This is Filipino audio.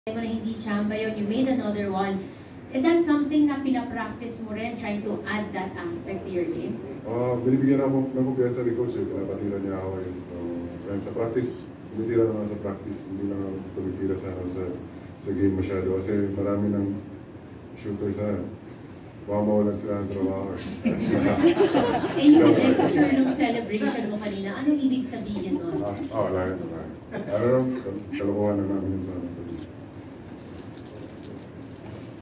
mo na hindi chamba yun, you made another one. Is that something na pinapractice mo rin, trying to add that aspect to your game? Binibigyan ako ng kumpiyansa ni Coach, pinapatira niya ako yun. So, sa practice, tumitira naman sa practice, hindi lang ako tumitira sa game masyado. Kasi marami ng shooter sa mawalan sila ng trabaho. Eh, yung gesture ng celebration mo kanina, anong ibig sabihin nun? Wala yun. Ano, kalokohan na namin yun sa